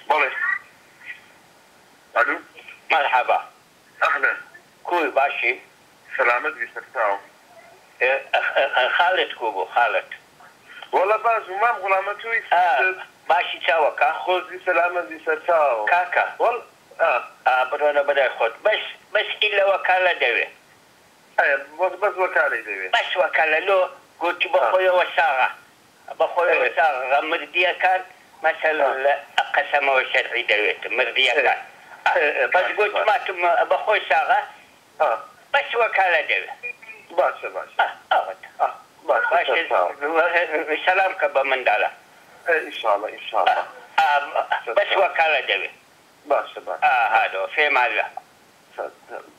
بله. الو. مرحبا. اهلا. كوي باشي. سلامت بيسرتاو. خالد كوبو خالد. والله باز ومام غلامتوي. باشي تاوكا. خوزي سلامت بيسرتاو. كاكا. والله. بدونا بدأ خود بس إلا وكالة دوي. بس وكالة دوي. بس وكالة لو قلت بخويا وساغة. بخويا وساغة مرضية كان مثلا قسم وشرعي دويت مرضية كان. بس قلت ما تم بخوي ساغة. بس وكالة دوي. باشا. باشا سلامك بمندالة. ان شاء الله. بس وكالة دوي. باشا. هذا في ماله.